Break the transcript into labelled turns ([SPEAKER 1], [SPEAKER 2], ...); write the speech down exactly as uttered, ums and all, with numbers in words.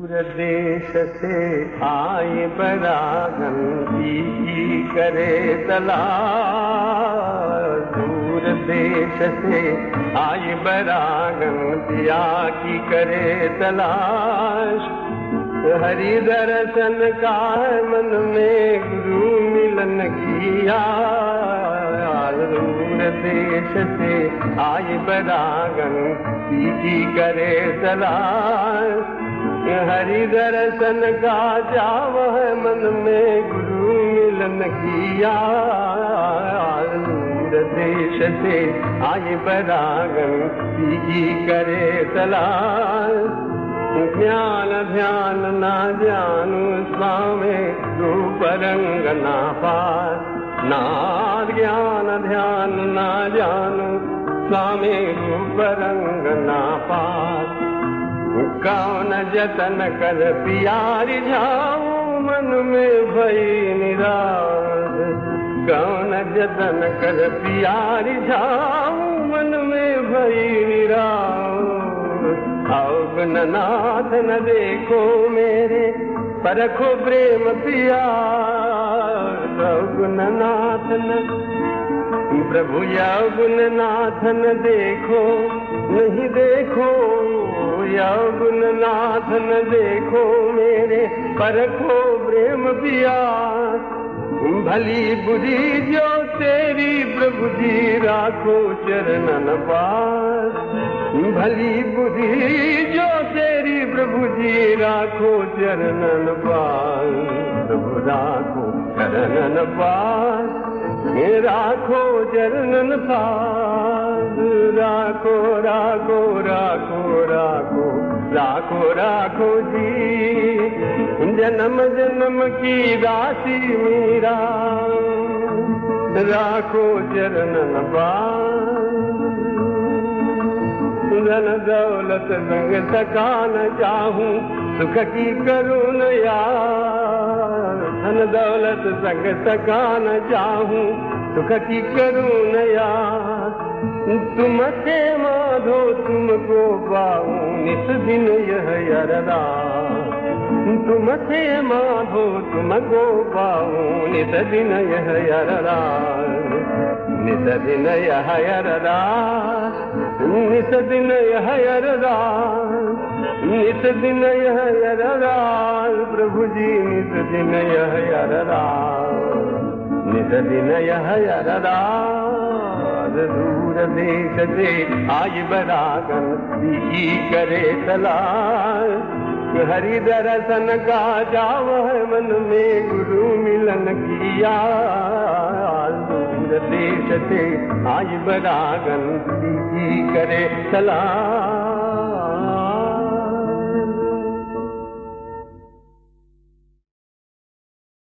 [SPEAKER 1] देश से आए बरागन की करे तलाश, दूर देश से आए बरागन पिया की करे तलाश। हरि दर्शन का मन में गुरु मिलन किया, दूर देश से आए बरागन की करे तलाश। हरि दर्शन का चावह मन में गुरु मिलन किया, दूर देश से आए बरागन की करे तलाश। ज्ञान ध्यान ना जानू स्वामी रूप रंग ना पास, ना ज्ञान ध्यान ना जानू स्वामी रूप रंग ना पास। कौन जतन कर प्यारी जाऊं मन में भई निराश, कौन जतन कर प्यारी जाऊं मन में भई निराश। अवगुणनाथ न देखो मेरे परखो प्रेम पिया, अवगुणनाथ न प्रभु अवगुणनाथ न देखो नहीं देखो, अवगुणनाथ न देखो मेरे परखो प्रेम पिया। भली बुरी जो तेरी प्रभु जी राखो चरणन पास, भली बुरी जो तेरी प्रभु जी राखो चरणन पास। प्रभु राखो चरणन पास, राखो चरणन पास। राखो राखो राखो राखो राखो राखो जी, जन्म जन्म की दासी मीरा राखो चरणन पास। धन दौलत संग सका न चाहूं सुख की करुण यार, धन दौलत संग सका न चाहूं सुख की करुण यार। तुम थे माधो तुमको पाऊं नित दिन यह अरदास, तुम थे माधो तुमको पाऊं नित दिन यह अरदास। नित दिन यह अरदास, नित दिन यह अरदास, नित दिन यह अरदास। प्रभु जी नित दिन यह अरदास, नित दिन यह अरदास। दूर देश से आए बरागन की करे तलाश, हरि दर्शन का चावह मन में गुरु मिलन किया। दूर देश से आए बरागन की करे तलाश।